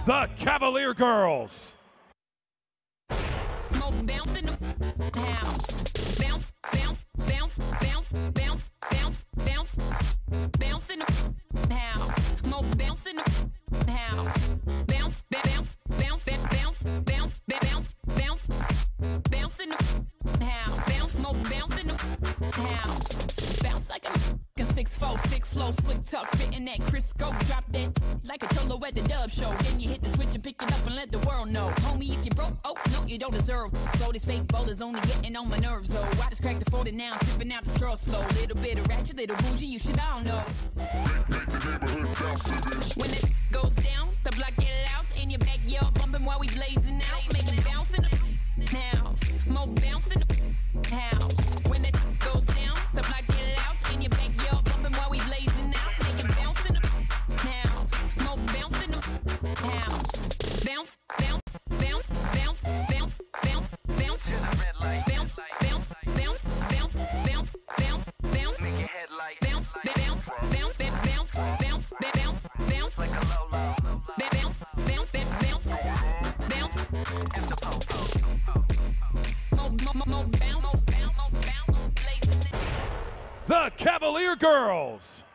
the Cavalier girls. More bounce in the house. Bounce, bounce, bounce, bounce, bounce, bounce, bounce, bounce in the house. More bounce in the house. Bounce, bounce, bounce, bounce, bounce, bounce, bounce, bounce in the house. Bounce, more bounce in the house. Bounce like a 6'4", 6 flow, slick talk, spitting that Crisco. Drop that like a cholo at the Dub Show. Then you hit the switch and pick it up and let the world know. Homie, if you broke, oh, no, you don't deserve. So this fake bowler's only getting on my nerves, though. I just cracked the 40 now, sipping out the straw slow. Little bit of ratchet, little bougie, you should all know. When it goes down, the block get loud. In your backyard, bumping while we blazing out. Make it bounce in the house. More bounce in the house. When it goes down, the block get loud. In your backyard, bumping while we blazing out. Make it bounce in the house. More bounce in the house. Bounce, bounce, bounce, bounce, bounce, bounce, bounce. Bounce, bounce, bounce, bounce, bounce, bounce, bounce. Make your head like bounce, bounce, bounce, bounce, bounce, bounce, bounce. Like a low, low. Bounce, bounce, bounce, bounce. After po-po. More bounce, bounce, bounce, blazing. The Cavalier girls.